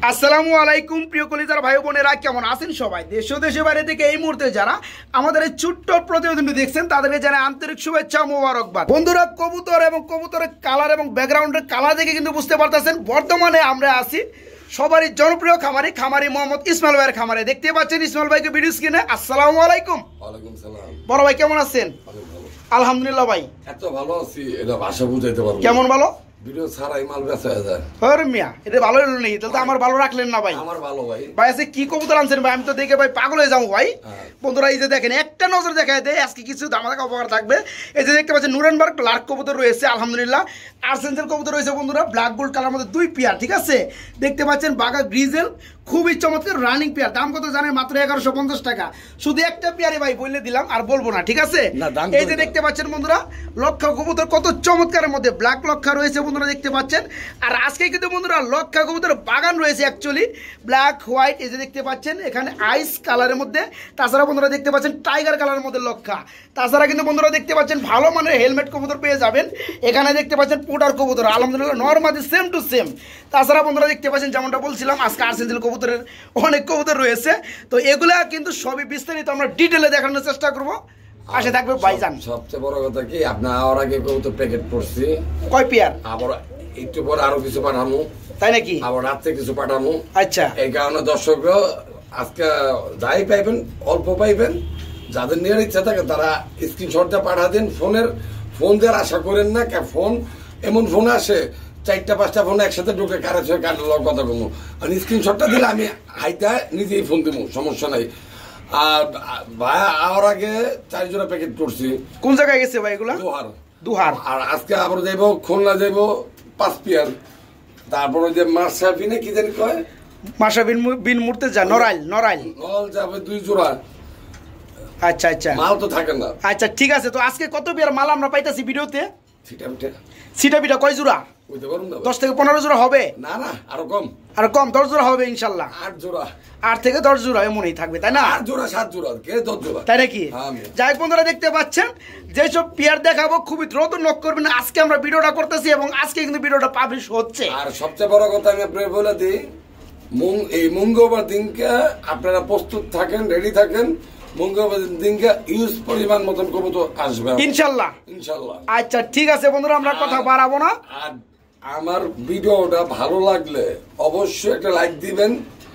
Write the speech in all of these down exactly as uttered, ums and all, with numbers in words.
আসসালামু আলাইকুম প্রিয় কলিজার ভাই বোনেরা, কেমন আছেন সবাই? দেশ ও দেশের বাইরে থেকে এই মুহূর্তে যারা আমাদের এই ছোট্ট প্রতিবেদনটি দেখছেন তাদেরকে জানাই আন্তরিক শুভেচ্ছা ও মোবারকবাদ। বন্ধুরা, কবুতর এবং কবুতরের কালার এবং ব্যাকগ্রাউন্ডের কালার দেখে কিন্তু বুঝতে পারতেছেন বর্তমানে আমরা আছি সবারই জনপ্রিয় খামারি খামারি মোহাম্মদ ইসমাইল ভাইয়ের খামারে। দেখতে পাচ্ছেন ইসমাইল ভাইকে ভিডিও স্ক্রিনে। আসসালামু আলাইকুম। ওয়ালাইকুম সালাম। বড় ভাই কেমন আছেন? আলহামদুলিল্লাহ ভাই, এত ভালো আছি এটা ভাষা বুঝাইতে পারবো। কেমন ভালো? ভিডিও ছাড়াই মাল বেচা যায়। আরে মিয়া, এটা ভালো হলো নাকি? তাহলে তো আমার ভালো রাখলেন না ভাই। আমার ভালো ভাই। ভাই আজকে কি কবুতর আনছেন ভাই? আমি তো দেখে ভাই পাগল হয়ে যাবো ভাই। বন্ধুরা এই যে দেখেন, একটা নজর দেখায় দেয় আজকে কিছু ধামাকা উপকার থাকবে। এই যে দেখতে পাচ্ছেন নুরেনবার্গ লার্ক কবুতর রয়েছে আলহামদুলিল্লাহ। আর্সেন্সেল কবুতর রয়েছে বন্ধুরা, ব্ল্যাক গোল্ড কালার মধ্যে দুই পেয়ার, ঠিক আছে। দেখতে পাচ্ছেন বাঘা গ্রিজেল, খুবই চমৎকার রানিং পেয়ার। দাম কত জানেন? মাত্র এগারোশো পঞ্চাশ টাকা। শুধু একটা পেয়ারে ভাই বলে দিলাম, আর বলবো না, ঠিক আছে। এই যে দেখতে পাচ্ছেন বন্ধুরা লক্ষা কবুতর, কত চমৎকারের মধ্যে ব্ল্যাক লক্ষা রয়েছে বন্ধুরা, দেখতে পাচ্ছেন। আর আজকে কিন্তু বন্ধুরা লক্ষা কবুতর বাগান রয়েছে অ্যাকচুয়ালি, ব্ল্যাক হোয়াইট। এই যে দেখতে পাচ্ছেন এখানে আইস কালারের মধ্যে, তাছাড়া বন্ধুরা দেখতে পাচ্ছেন টাইগার কালারের মধ্যে লক্ষা। তাছাড়া কিন্তু বন্ধুরা দেখতে পাচ্ছেন ভালো মানের হেলমেট কবুতর পেয়ে যাবেন। এখানে দেখতে পাচ্ছেন পোটার কবুতর আলহামদুলিল্লাহ নরমাদি সেম টু সেম। তাছাড়া বন্ধুরা দেখতে পাচ্ছেন যেমনটা বলছিলাম আজকে আর্সেন্সেল কবুতরের অনেক কবুতর রয়েছে। তো এগুলা কিন্তু সবই বিস্তারিত আমরা ডিটেলে দেখানোর চেষ্টা করবো। পাশে থাকবে ভাইজান। সবচেয়ে বড় কথা কি, আপনি আর আগে কবুতর প্যাকেট করছি কয় পেয়ার, আবার একটু পরে আরো কিছু পাঠামু, তাই নাকি? আবার রাত্রে কিছু পাঠামু। আচ্ছা, এই কারণে দর্শকরা আজকে যাই পাইবেন অল্প পাইবেন। যাদের নেওয়ার ইচ্ছা থাকে তারা স্ক্রিনশটটা পাঠা দিন। ফোনের ফোন দেওয়ার আশা করেন না, ফোন এমন ফোন আসে চারটা পাঁচটা ফোন একসাথে ঢুকে কারো সঙ্গে কাটার কথা বলবো, আর স্ক্রিনশটটা দিলে আমি হাইটা নিজেই ফোন দেবো, সমস্যা নাই। আর ভাই আর আগে চার জোড়া প্যাকেট করছি। কোন জায়গায় গেছে ভাই এগুলা? দুহার। দুহার। আর আজকে আবার যাইবো খুলনা, যাইবো পাঁচ পিয়ার। তারপর ওই যে মার্শাফিনে কি জানি কয়, মার্শা বিন বিন মুর্তেজা নরাইল নরাইল নল যাবে দুই জোড়া। আচ্ছা আচ্ছা, মাল তো থাকে না। আচ্ছা ঠিক আছে। তো আজকে কত পেয়ার মাল আমরা পাইতাছি ভিডিওতে? সিটা মিটা সিটা বিটা কয় জোড়া? দশ থেকে পনেরো জোড়া হবে? না না, আরো কম। আর কম, দশ জোড়া হবে ইনশাল্লাহ। আট জোড়া, আট থেকে দশ জোড়া এমনই থাকবে, তাই না? আট জোড়া সাত জোড়া কে দশ জোড়া, তাই নাকি? যাই হোক বন্ধুরা দেখতে পাচ্ছেন যেসব পেয়ার দেখাবো খুবই দ্রুত নক করবেন। আজকে আমরা ভিডিওটা করতেছি এবং আজকে কিন্তু ভিডিওটা পাবলিশ হচ্ছে। আর সবচেয়ে বড় কথা আমি আপনার বলে দিই, এই মঙ্গলবার দিনকে আপনারা প্রস্তুত থাকেন, রেডি থাকেন। মঙ্গলবার দিনকে ইউজ পরিমাণ মতন কবুতর আসবে ইনশাল্লাহ ইনশাল্লাহ। আচ্ছা ঠিক আছে বন্ধুরা, আমরা কথা বাড়াবো না। আর আমার ভিডিওটা ভালো লাগলে অবশ্যই একটা লাইক দিবেন,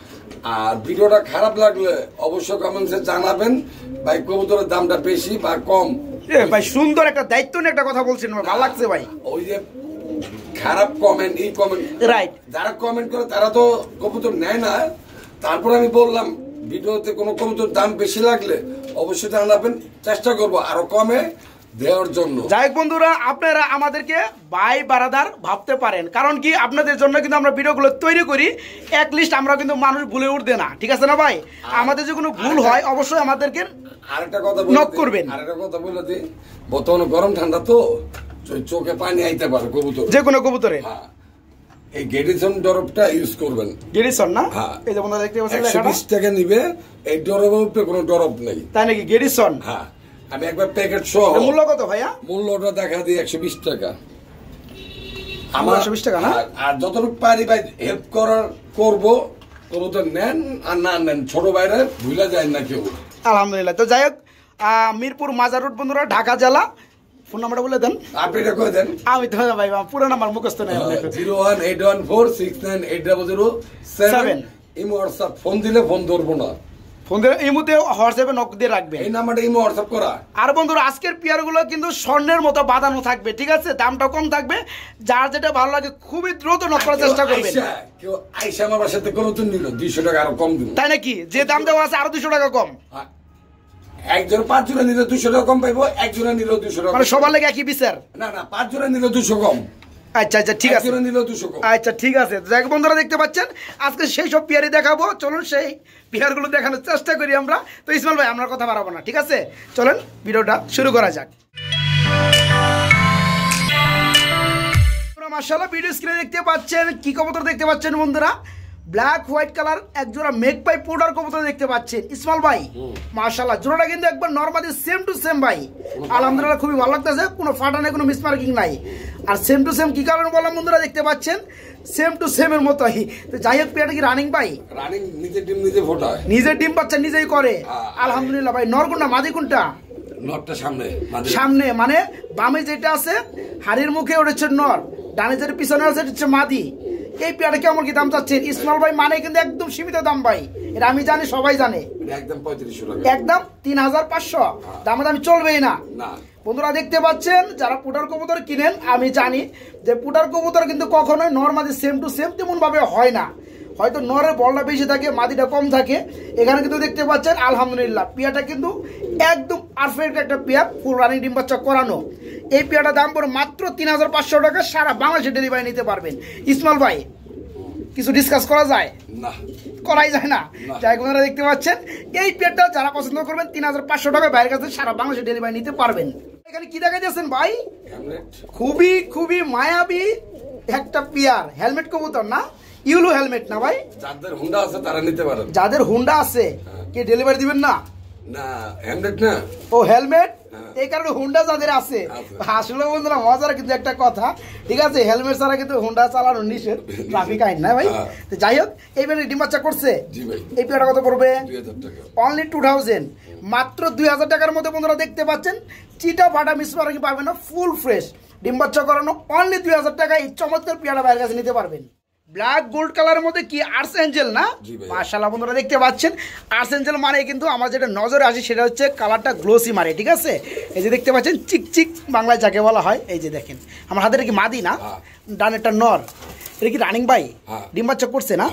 আর ভিডিওটা খারাপ লাগলে অবশ্যই কমেন্টসে জানাবেন ভাই কবুতরের দামটা বেশি বা কম। ভাই সুন্দর একটা দায়িত্ব নিয়ে একটা কথা বলছেন, ভালো লাগছে ভাই। ওই যে খারাপ কমেন্ট, এই কমেন্ট রাইট, যারা কমেন্ট করে তারা তো কবুতর নেয় না। তারপর আমি বললাম ভিডিওতে কোনো কবুতর দাম বেশি লাগলে অবশ্যই জানাবেন, চেষ্টা করবো আরো কমে দেওয়ার জন্য। যাই হোক বন্ধুরা, আপনারা আমাদেরকে ভাই বারাদার ভাবতে পারেন, কারণ কি আপনাদের জন্য কিন্তু আমরা ভিডিওগুলো তৈরি করি। এক লিস্ট আমরা কিন্তু মানুষ ভুলে উঠবে না, ঠিক আছে না ভাই? আমাদের যে কোনো ভুল হয় অবশ্যই আমাদেরকে আরেকটা কথা নক করবেন। আরেকটা কথা বলে দিই, বর্তমানে গরম ঠান্ডা তো চোখে পানি আইতে পারে কবুতর, যে কোনো কবুতরে। এই গেডিসন ড্রপটা ইউজ করবেন। গেডিসন না? হ্যাঁ, এই যে বন্ধুরা দেখতে পাচ্ছেন একশো বিশ টাকা নিবে। এই ড্রপের উপরে কোনো ড্রপ নেই, তাই নাকি? গেডিসন। হ্যাঁ, আমি একবার প্যাকেট সহ। মূল্য কত ভাইয়া? মূল্যটা দেখা দিই একশো বিশ টাকা। আমার একশো বিশ টাকা না? আর যতটুকু পারি ভাই হেল্প করার করবো, কবুতর নেন আর না নেন, ছোট বাইরে ভুলে যায় না কেউ। আলহামদুলিল্লাহ। তো যাই হোক, মিরপুর মাজার রোড বন্ধুরা, ঢাকা জেলা। ফোন নাম্বারটা বলে দেন। আপনি এটা করে দেন। আমি তো ভাই পুরো নাম্বার মুখস্থ নেই। Zero one eight one four six nine eight double zero seven. Imo WhatsApp, phone দিলে ফোন ধরবো না, ফোন দিলে ইমোতে হোয়াটসঅ্যাপে নক দিয়ে রাখবেন। এই নাম্বারটা ইমো হোয়াটসঅ্যাপ করা। আর বন্ধুরা আজকের পেয়ারগুলো কিন্তু স্বর্ণের মতো বাঁধানো থাকবে, ঠিক আছে? দামটা কম থাকবে, যার যেটা ভালো লাগে খুবই দ্রুত নক করার চেষ্টা করবেন। কেউ আইসা আমার বাসাতে কবুতর নিল দুইশো টাকা আরো কম দিন, তাই নাকি? যে দাম দেওয়া আছে আরো দুশো টাকা কম। একজন পাঁচ জনে নিলে দুশো টাকা কম পাইবো, একজনে নিলেও দুশো টাকা। মানে সবার লাগে একই বিচার? না না, পাঁচ জনে নিলে দুশো কম। আচ্ছা আচ্ছা ঠিক আছে, আচ্ছা ঠিক আছে। যাই বন্ধুরা দেখতে পাচ্ছেন আজকে সেই সব পেয়ারই দেখাবো। চলুন সেই পেয়ারগুলো দেখানোর চেষ্টা করি আমরা। তো ইসমাইল ভাই আমরা কথা বাড়াবো না, ঠিক আছে? চলেন ভিডিওটা শুরু করা যাক। মাশাআল্লাহ ভিডিও স্ক্রিনে দেখতে পাচ্ছেন কি কবুতর দেখতে পাচ্ছেন বন্ধুরা, ব্ল্যাক হোয়াইট কালার এক জোড়া মেক পাই পাউডার কবুতর দেখতে পাচ্ছেন ইসমাইল ভাই, মাশাআল্লাহ জোড়াটা কিন্তু একবার নরমালি সেম টু সেম ভাই, আলহামদুলিল্লাহ খুবই ভালো লাগতেছে, কোনো ফাটা নাই, কোনো মিসমার্কিং নাই। আর সেম টু সেম কি কারণে বললাম বন্ধুরা, দেখতে পাচ্ছেন সেম টু সেম এর মতোই। তো যাই হোক, পেয়ারটা কি রানিং ভাই? রানিং, নিজের ডিম নিজে ফোটায়, নিজের ডিম বাচ্চা নিজেই করে, আলহামদুলিল্লাহ ভাই। নর কোনটা মাদি কোনটা? নরটা সামনে, সামনে মানে বামে যেটা আছে হাড়ির মুখে ওটা হচ্ছে নর, ডানে যেটা পিছনে আছে এটা হচ্ছে মাদি। এই পেয়ারটা কেমন কি দাম চাচ্ছেন ইসমাইল ভাই? মানে কিন্তু একদম সীমিত দাম ভাই, এটা আমি জানি, সবাই জানে, একদম পঁয়ত্রিশশো টাকা, একদম তিন হাজার পাঁচশো, দামে দামি চলবেই না। বন্ধুরা দেখতে পাচ্ছেন, যারা পুটার কবুতর কিনেন আমি জানি যে পুটার কবুতর কিন্তু কখনোই নর মাদি সেম টু সেম তেমন ভাবে হয় না, হয়তো নরের বলটা বেশি থাকে, মাদিটা কম থাকে। এখানে কিন্তু দেখতে পাচ্ছেন আলহামদুলিল্লাহ পেয়ারটা কিন্তু একদম পারফেক্ট একটা পেয়ার, ফুল রানিং ডিম বাচ্চা করানো। এই পেয়ারটার দাম পড়ে মাত্র তিন হাজার পাঁচশো টাকা, সারা বাংলাদেশে ডেলিভারি নিতে পারবেন। ইসমাইল ভাই কিছু ডিসকাস করা যায় না? করাই যায় না। যাই আপনারা দেখতে পাচ্ছেন এই পেয়ারটা যারা পছন্দ করবেন তিন হাজার পাঁচশো টাকা বাইরের কাছে সারা বাংলাদেশে ডেলিভারি নিতে পারবেন। এখানে কি দেখা যাচ্ছেন ভাই? খুবই খুবই মায়াবী একটা পেয়ার, হেলমেট কবুতর না, ইউলো হেলমেট না ভাই? যাদের হুন্ডা আছে তারা নিতে পারেন। যাদের হুন্ডা আছে কি ডেলিভারি দিবেন না? না হেলমেট না, ও হেলমেট, এই কারণে হুন্ডা যাদের আছে। আসলে বন্ধুরা মজার কিন্তু একটা কথা, ঠিক আছে, হেলমেট ছাড়া কিন্তু হুন্ডা চালানো নিষেধ, ট্রাফিক আইন না ভাই। যাই হোক, এই বেলা ডিম বাচ্চা করছে, এই পেয়ারটা কত পড়বে? অনলি টু থাউজেন্ড, মাত্র দুই হাজার টাকার মধ্যে বন্ধুরা দেখতে পাচ্ছেন। চিটা ফাটা মিস করা কি পারবেন না, ফুল ফ্রেশ ডিম বাচ্চা করানো, অনলি দুই হাজার টাকা এই চমৎকার পেয়ারটা বাইরের কাছে নিতে পারবেন। ব্ল্যাক গোল্ড কালারের মধ্যে কি আর্টস এঞ্জেল না? মাশাআল্লাহ বন্ধুরা দেখতে পাচ্ছেন, আর্টস এঞ্জেল মানে কিন্তু আমার যেটা নজরে আসে সেটা হচ্ছে কালারটা গ্লোসি মারে, ঠিক আছে। এই যে দেখতে পাচ্ছেন চিকচিক বাংলায় যাকে বলা হয়, এই যে দেখেন আমার হাতের কি মাদি না, ডানেরটা নর। এটা কি রানিং ভাই? ডিম বাচ্চা করছে না?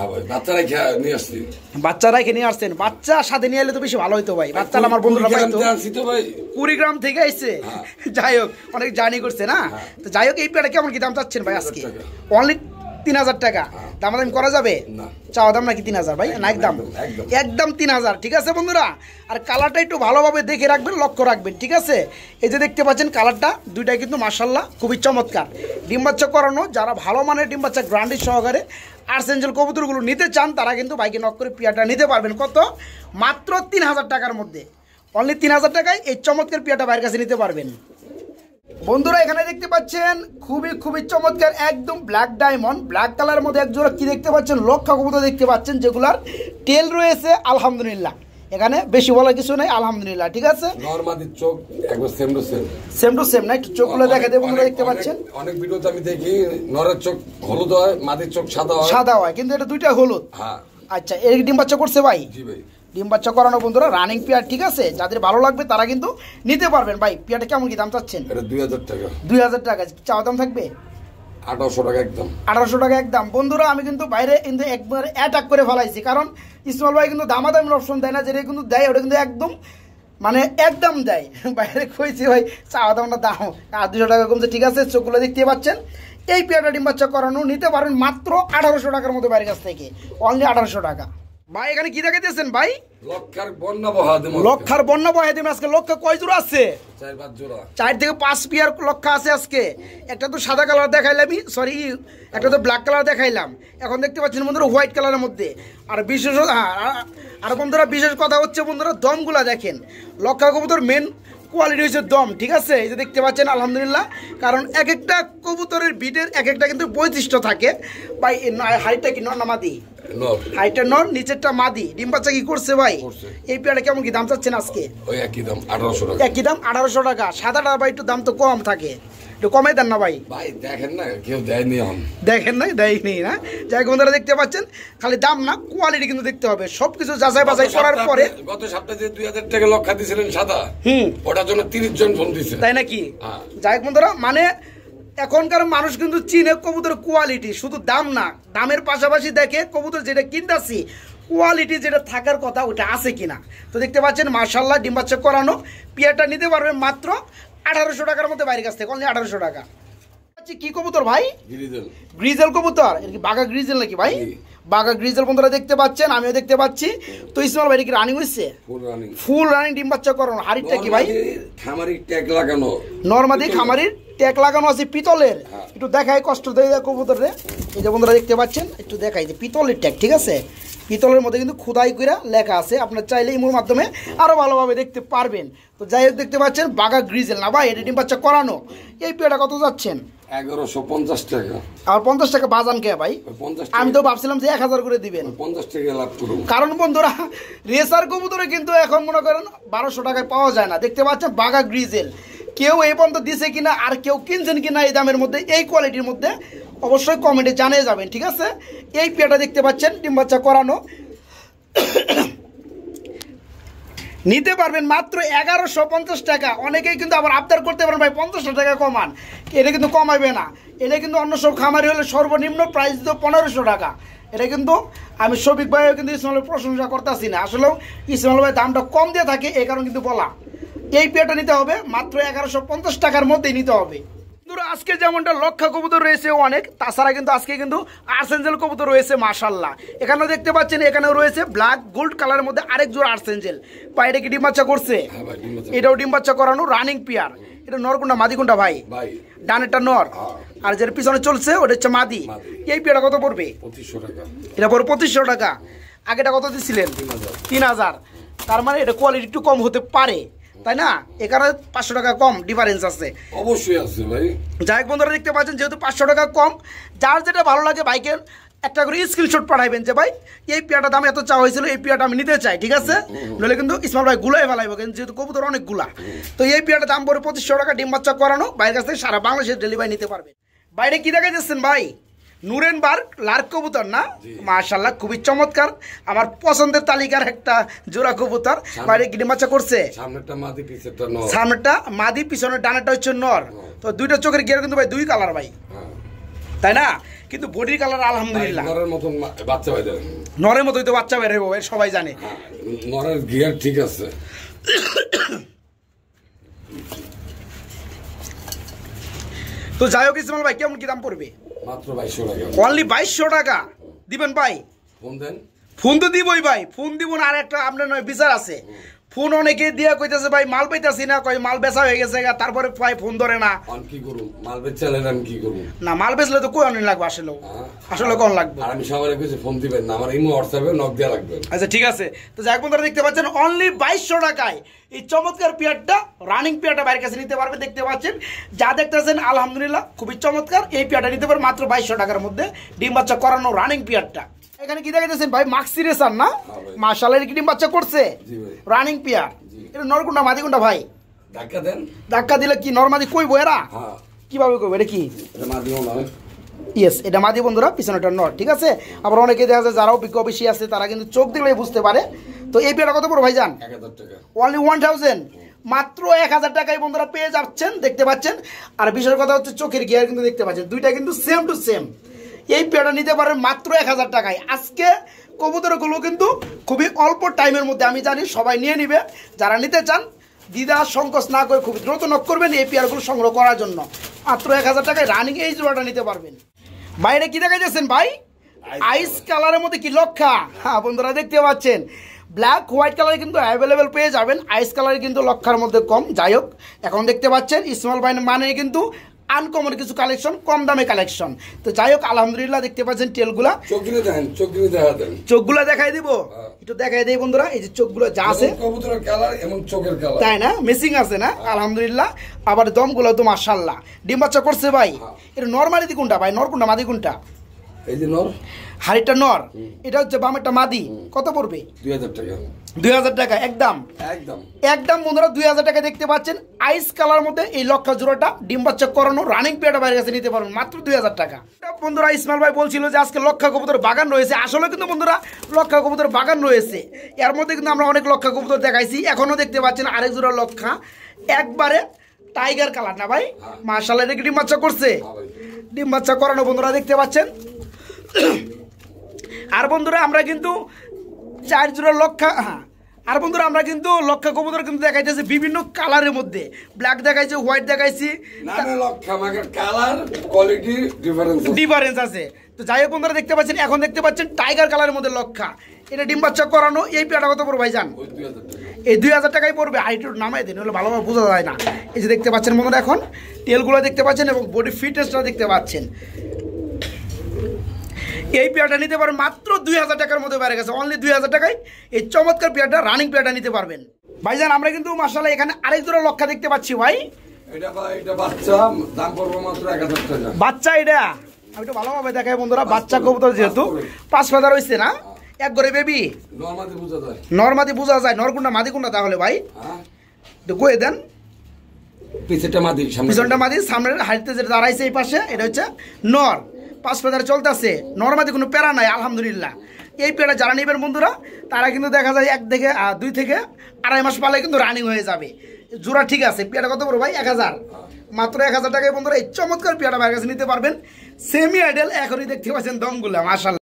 বাচ্চারা এখানে নিয়ে আসছেন, বাচ্চা সাথে নিয়ে এলে তো বেশি ভালো হইতো ভাই। বাচ্চা আমার বন্ধুরা কুড়িগ্রাম থেকে আইছে, যাই হোক অনেক জার্নি করছে না। তো যাই হোক, এই পেয়ারটা কেমন কি দাম চাচ্ছেন ভাই আজকে? অনলি তিন হাজার টাকা, দামাদামি করা যাবে? চাওয়া দাম নাকি তিন হাজার ভাই? না একদম একদম তিন হাজার, ঠিক আছে বন্ধুরা। আর কালারটা একটু ভালোভাবে দেখে রাখবেন, লক্ষ্য রাখবেন, ঠিক আছে। এই যে দেখতে পাচ্ছেন কালারটা দুইটাই কিন্তু মাশাআল্লাহ খুবই চমৎকার, ডিম বাচ্চা করানো। যারা ভালো মানের ডিম বাচ্চা গ্রান্ডি সহকারে আর্টস এঞ্জেল কবুতরগুলো নিতে চান তারা কিন্তু বাইকে নক করে পেয়ারটা নিতে পারবেন। কত? মাত্র তিন হাজার টাকার মধ্যে, অনলি তিন হাজার টাকায় এই চমৎকার পেয়ারটা বাইরের কাছে নিতে পারবেন। বন্ধুরা এখানে দেখতে পাচ্ছেন খুবই খুবই চমৎকার একদম ব্ল্যাক ডায়মন্ড, ব্ল্যাক কালারের মধ্যে এক জোড়া কি দেখতে পাচ্ছেন, লক্ষা কবুতর দেখতে পাচ্ছেন, যেগুলার টেল রয়েছে আলহামদুলিল্লাহ। এখানে বেশি বলার কিছু নাই আলহামদুলিল্লাহ, ঠিক আছে। নরমাদির চোখ একবার same to same, same to same না, একটু চোখগুলো দেখা দেয় বন্ধুরা, দেখতে পাচ্ছেন অনেক ভিডিওতে আমি দেখি নরের চোখ হলুদ হয়, মাদির চোখ সাদা হয়, সাদা হয়, কিন্তু এটা দুইটা হলুদ। হ্যাঁ আচ্ছা, এর ডিম বাচ্চা করছে ভাই? জি ভাই, ডিম বাচ্চা করানো বন্ধুরা, রানিং পেয়ার, ঠিক আছে। যাদের ভালো লাগবে তারা কিন্তু নিতে পারবেন। ভাই পেয়ারটা কেমন কি দাম চাচ্ছেন? এটা দুই হাজার টাকা। দুই হাজার টাকা চাওয়া দাম থাকবে? আঠারোশো টাকা একদম, আঠারোশো টাকা একদম। বন্ধুরা আমি কিন্তু বাইরে কিন্তু একবার অ্যাটাক করে ফেলাইছি, কারণ ইসমাইল ভাই কিন্তু দামাদামি অপশন দেয় না, যেটা কিন্তু দেয় ওটা কিন্তু একদম মানে একদম দেয়। বাইরে কইছি ভাই চাওয়া দামটা দাম আর দুশো টাকা কমছে, ঠিক আছে। চোখগুলো দেখতে পাচ্ছেন, এই পেয়ারটা ডিম বাচ্চা করানো নিতে পারেন মাত্র আঠারোশো টাকার মধ্যে বাইরের কাছ থেকে, অনলি আঠারোশো টাকা। ভাই এখানে কি দেখাইতেছেন ভাই? লক্ষার বন্যা বহা দেব, লক্ষার বন্যা বহা দেব আজকে। লক্ষা কয় জোড়া আছে? চার পাঁচ জোড়া, চার থেকে পাঁচ পেয়ার লক্ষা আছে আজকে। একটা তো সাদা কালার দেখাইলাম, সরি একটা তো ব্ল্যাক কালার দেখাইলাম, এখন দেখতে পাচ্ছেন বন্ধুরা হোয়াইট কালারের মধ্যে। আর বিশেষ আর বন্ধুরা বিশেষ কথা হচ্ছে বন্ধুরা দমগুলা দেখেন, লক্ষা কবুতর মেন কোয়ালিটি হচ্ছে দম, ঠিক আছে। এই যে দেখতে পাচ্ছেন আলহামদুলিল্লাহ, কারণ এক একটা কবুতরের বিটের এক একটা কিন্তু বৈশিষ্ট্য থাকে। ভাই হাইটটা কি নর না মাদি? হাইটটা নর, নিচেরটা মাদি। ডিম বাচ্চা কি করছে ভাই? এই পেয়ারটা কেমন কি দাম চাচ্ছেন আজকে? ওই একই দাম আঠারোশো টাকা। একই দাম আঠারোশো টাকা। সাদাটা ভাই একটু দাম তো কম থাকে, একটু কমাই দেন না ভাই। ভাই দেখেন না কেউ দেয়নি, দেখেন না দেয়নি না। যাই বন্ধুরা দেখতে পাচ্ছেন, খালি দাম না কোয়ালিটি কিন্তু দেখতে হবে, সবকিছু যাচাই বাছাই করার পরে। গত সপ্তাহে যে দুই হাজার টাকা লক্ষা দিয়েছিলেন সাদা, হুম ওটার জন্য তিরিশ জন ফোন দিচ্ছে, তাই নাকি? যাই বন্ধুরা, মানে এখনকার মানুষ কিন্তু চিনে কবুতরের কোয়ালিটি, শুধু দাম না, দামের পাশাপাশি দেখে কবুতর যেটা কিনতেছি কোয়ালিটি যেটা থাকার কথা ওটা আছে কিনা। তো দেখতে পাচ্ছেন মাশাআল্লাহ ডিম বাচ্চা করানো পেয়ারটা নিতে পারবেন মাত্র আঠারোশো টাকার মধ্যে বাইরের কাছ থেকে, অনলি আঠারোশো টাকা। কি কবুতর ভাই? গ্রিজেল কবুতর। বাঘা গ্রিজেল নাকি ভাই? বাঘা গ্রিজেল বন্ধুরা দেখতে পাচ্ছেন, আমিও দেখতে পাচ্ছি। তো ইসমাইল ভাই কি রানিং হইছে? ফুল রানিং ডিম বাচ্চা করানো। হাড়িটা কি ভাই? খামারি ট্যাগ লাগানো, নরমাদি খামারির ট্যাগ লাগানো আছে পিতলের, একটু দেখাই কষ্ট দেয় কবুতরে। এই যে বন্ধুরা দেখতে পাচ্ছেন, একটু দেখাই যে পিতলের ট্যাগ, ঠিক আছে, পিতলের মধ্যে কিন্তু খোদাই করে লেখা আছে, আপনার চাইলে ইমোর মাধ্যমে আরও ভালোভাবে দেখতে পারবেন। তো যাই হোক দেখতে পাচ্ছেন বাঘা গ্রিজেল না ভাই, এটা ডিম বাচ্চা করানো। এই পেয়ারটা কত যাচ্ছেন? এগারোশো পঞ্চাশ টাকা। আর পঞ্চাশ টাকা বাজান কে ভাই? আমি তো ভাবছিলাম যে এক হাজার করে দিবেন। পঞ্চাশ টাকা লাভ করুন, কারণ বন্ধুরা রেসার কবুতরে কিন্তু এখন মনে করেন বারোশো টাকায় পাওয়া যায় না। দেখতে পাচ্ছেন বাঘা গ্রিজেল, কেউ এই পর্যন্ত দিছে কিনা আর কেউ কিনছেন কিনা এই দামের মধ্যে এই কোয়ালিটির মধ্যে অবশ্যই কমেন্টে জানিয়ে যাবেন, ঠিক আছে। এই পেয়ারটা দেখতে পাচ্ছেন ডিম বাচ্চা করানো, নিতে পারবেন মাত্র এগারোশো পঞ্চাশ টাকা। অনেকেই কিন্তু আবার আবদার করতে পারেন ভাই পঞ্চাশ টাকা কমান, এটা কিন্তু কমাবে না। এটা কিন্তু অন্য সব খামারি হলে সর্বনিম্ন প্রাইস দিত পনেরোশো টাকা। এটা কিন্তু আমি শফিক ভাইও কিন্তু ইসমাইলের প্রশংসা করতেছি না, আসলেও ইসমাইল ভাই দামটা কম দিয়ে থাকে এই কারণে কিন্তু বলা। এই পেয়ারটা নিতে হবে মাত্র এগারোশো পঞ্চাশ টাকার মধ্যেই নিতে হবে। আজকে যেমনটা লক্ষা কবুতর রয়েছে অনেক, তাছাড়া কিন্তু আজকে কিন্তু আর্সেঞ্জেল কবুতর রয়েছে মাশাল্লাহ। এখানেও দেখতে পাচ্ছেন, এখানেও রয়েছে ব্ল্যাক গোল্ড কালারের মধ্যে আরেক জোড়া আর্সেঞ্জেল। বাইরে কি ডিম বাচ্চা করছে? এটাও ডিম বাচ্চা করানো রানিং পেয়ার। এটা নর কোনটা মাদি কোনটা ভাই? ডানেরটা নর আর যেটা পিছনে চলছে ওটা হচ্ছে মাদি। এই পেয়ারটা কত পড়বে? পঁচিশশো টাকা। এটা পড়বে পঁচিশশো টাকা। আগেটা কত দিচ্ছিলেন? তিন হাজার। তার মানে এটা কোয়ালিটি একটু কম হতে পারে, তাই না? এখানে পাঁচশো টাকা কম ডিফারেন্স আছে, অবশ্যই আছে ভাই। যাই হোক বন্ধুরা দেখতে পাচ্ছেন, যেহেতু পাঁচশো টাকা কম, যার যেটা ভালো লাগে বাইকের একটা করে স্ক্রিনশট পাঠাইবেন যে ভাই এই পেয়ারটা দাম এত চাওয়া হয়েছিল, এই পেয়ারটা আমি নিতে চাই, ঠিক আছে। নইলে কিন্তু ইসমাইল ভাই গুলাই ফেলাইব, কিন্তু যেহেতু কবুতর অনেকগুলা। তো এই পেয়ারটা দাম পড়ে পঁচিশশো টাকা, ডিম বাচ্চা করানো, বাইরের কাছ থেকে সারা বাংলাদেশের ডেলিভারি নিতে পারবেন। বাইরে কি দেখা যাচ্ছেন ভাই? নুরেনবার্গ লার্ক কবুতর না? মাশাআল্লাহ খুবই চমৎকার, আমার পছন্দের তালিকার একটা জোড়া কবুতর। বাইরে কি ডিম বাচ্চা করছে? সামনেরটা মাদি, পিছনেরটা নর। সামনেরটা মাদি, পিছনের ডানাটা হচ্ছে নর। তো দুইটা চোখের গিয়ার কিন্তু ভাই দুই কালার ভাই, তাই না? কিন্তু বডির কালার আলহামদুলিল্লাহ নরের মতন বাচ্চা বের হবে, নরের মতোই তো বাচ্চা বের হবে, সবাই জানে। নরের গিয়ার ঠিক আছে। তো যাই হোক ইসমাইল ভাই কেমন কি দাম পড়বে? মাত্র বাইশশো টাকা। অনলি বাইশশো টাকা দিবেন ভাই? ফোন দেন। ফোন তো দিবই ভাই, ফোন দিব না। আর একটা আপনার নয় বিচার আছে, ফোন অনেকে দিয়া কইতেছে ভাই মাল পাইতাছি না, কই মাল বেচা হয়ে গেছে, তারপরে ভাই ফোন ধরে না। কি করব? মাল বেচলে আমি কি করব? না মাল বেচলে তো কই অনেক লাগবে, আসলে আসলে কোন লাগবে। আর আমি সবাই কইছি ফোন দিবেন না, আমার ইমো হোয়াটসঅ্যাপে নক দেয়া লাগবে। আচ্ছা ঠিক আছে। তো যাক বন্ধুরা দেখতে পাচ্ছেন অনলি বাইশশো টাকায় এই চমৎকার পেয়ারটা, রানিং পেয়ারটা বাইরের কাছে নিতে পারবে। দেখতে পাচ্ছেন যা দেখতেছেন আলহামদুলিল্লাহ খুবই চমৎকার। এই পেয়ারটা নিতে পারবে মাত্র বাইশশো টাকার মধ্যে, ডিম বাচ্চা করানো রানিং পেয়ারটা। এখানে কি দেখাইতেছেন ভাই? মাক্সি রেসার না? মাশাআল্লাহ কি ডিম বাচ্চা করছে? Running pair. এটা নরকুন্ডা মাদি কোনটা ভাই? ধাক্কা দেন। ধাক্কা দিলে কি নরমাদি কইবো এরা? কিভাবে কইবো? এটা কি? এটা মাদি নয়। ইয়েস, এটা মাদি বন্ধুরা, পিছনেটা নর, ঠিক আছে। আবার অনেকে দেখা যায় যারা অভিজ্ঞ বেশি আছে তারা কিন্তু চোখ দিলেই বুঝতে পারে। তো এই পেয়ারটা কত পড়ো ভাইজান? এক হাজার টাকা। Only one thousand. মাত্র এক হাজার টাকায় বন্ধুরা পেয়ে যাচ্ছেন, দেখতে পাচ্ছেন। আর বিষয়ের কথা হচ্ছে চোখের গিয়ার কিন্তু দেখতে পাচ্ছেন, দুইটা কিন্তু সেম টু সেম। এই পেয়ারটা নিতে পারেন মাত্র এক হাজার টাকায়। আজকে কবুতরগুলো কিন্তু খুবই অল্প টাইমের মধ্যে আমি জানি সবাই নিয়ে নিবে। যারা নিতে চান দ্বিধা সংকোচ না করে খুব দ্রুত নক করবেন এই পেয়ারগুলো সংগ্রহ করার জন্য। মাত্র এক হাজার টাকায় রানিং এই জোড়াটা নিতে পারবেন। বাইরে কি দেখা যাচ্ছেন ভাই? আইস কালারের মধ্যে কি লক্ষা? হ্যাঁ বন্ধুরা দেখতে পাচ্ছেন, ব্ল্যাক হোয়াইট কালার কিন্তু অ্যাভেলেবেল পেয়ে যাবেন, আইস কালার কিন্তু লক্ষার মধ্যে কম। যাই হোক এখন দেখতে পাচ্ছেন ইসমাইল ভাই মানে কিন্তু আনকমন কিছু কালেকশন, কম দামে কালেকশন। তো যাই হোক আলহামদুলিল্লাহ দেখতে পাচ্ছেন টেলগুলা, চোখগুলো দেখেন, চোখগুলো দেখা দেন, চোখগুলো দেখাই দিব, একটু দেখাই দেই বন্ধুরা। এই যে চোখগুলো যা আছে কবুতরের কালার এবং চোখের কালার, তাই না? মেসিং আছে না? আলহামদুলিল্লাহ। আবার দমগুলো তো মাশাআল্লাহ। ডিম বাচ্চা করছে ভাই? এটা নরমালি কোনটা ভাই? নর কোনটা মাদি কোনটা? এই যে নর, হাড়িটা নর, এটা হচ্ছে বামেরটা মাদি। কত পড়বে? দুই হাজার টাকা। দুই হাজার টাকা একদম একদম একদম বন্ধুরা দুই হাজার টাকা। দেখতে পাচ্ছেন আইস কালার মধ্যে এই লক্ষা জোড়াটা, ডিম বাচ্চা করানো রানিং পেয়ারটা বাইরের কাছে নিতে পারবেন মাত্র দুই হাজার টাকা। বন্ধুরা ইসমাইল ভাই বলছিল যে আজকে লক্ষা কবুতর বাগান রয়েছে, আসলে কিন্তু বন্ধুরা লক্ষা কবুতর বাগান রয়েছে। এর মধ্যে কিন্তু আমরা অনেক লক্ষা কবুতর দেখাইছি, এখনো দেখতে পাচ্ছেন আরেক জোড়া লক্ষা, একবারে টাইগার কালার না ভাই? মাশাআল্লাহ এটা ডিম বাচ্চা করছে, ডিম বাচ্চা করানো বন্ধুরা দেখতে পাচ্ছেন। আর বন্ধুরা আমরা কিন্তু চার জোড়া লক্ষা, হ্যাঁ আর বন্ধুরা আমরা কিন্তু লক্ষা কবুতর কিন্তু দেখাইতেছি বিভিন্ন কালারের মধ্যে, ব্ল্যাক দেখাইছি, হোয়াইট দেখাইছি, ডিফারেন্স আছে। তো যাই হোক বন্ধুরা দেখতে পাচ্ছেন, এখন দেখতে পাচ্ছেন টাইগার কালারের মধ্যে লক্ষা, এটা ডিম বাচ্চা করানো। এই পেয়ারটা কত পড়বে ভাইজান? এই দুই হাজার টাকায় পড়বে। হাইট নামাই দিন, হলে ভালোভাবে বোঝা যায় না। এই যে দেখতে পাচ্ছেন বন্ধুরা, এখন তেলগুলো দেখতে পাচ্ছেন এবং বডি ফিটনেসটা দেখতে পাচ্ছেন। এই পেয়ারটা নিতে পারবেন মাত্র দুই হাজার টাকার মধ্যে বেড়ে গেছে, অনলি দুই হাজার টাকায় এই চমৎকার পেয়ারটা, রানিং পেয়ারটা নিতে পারবেন। ভাইজান আমরা কিন্তু মাশাআল্লাহ এখানে আরেক জোড়া লক্ষা দেখতে পাচ্ছি ভাই। এটা ভাই এটা বাচ্চা, দাম পড়বে মাত্র এক হাজার টাকা। বাচ্চা এটা আমি একটু ভালোভাবে দেখাই বন্ধুরা, বাচ্চা কবুতর যেহেতু পাঁচ ফেদার হয়েছে না, এক করে বেবি নরমাদি বোঝা যায়, নরমাদি বোঝা যায়। নরকুন্ডা মাদি কোনটা তাহলে ভাই একটু কয়ে দেন। পিছনটা মাদি, পিছনটা মাদি, সামনের হাইটে যেটা দাঁড়াইছে এই পাশে এটা হচ্ছে নর, পাঁচ ফেদার চলতেছে, নরমাদি কোনো প্যারা নাই আলহামদুলিল্লাহ। এই পেয়ারা যারা নেবেন বন্ধুরা তারা কিন্তু দেখা যায় এক থেকে দুই থেকে আড়াই মাস পালে কিন্তু রানিং হয়ে যাবে। জোড়া ঠিক আছে। পেয়ারা কত বড় ভাই? এক হাজার, মাত্র এক হাজার টাকায় বন্ধুরা এই চমৎকার পেয়ারা বাইরের কাছে নিতে পারবেন। সেমি আইডেল এখনই দেখতে পাচ্ছেন দমগুলা মাশাআল্লাহ।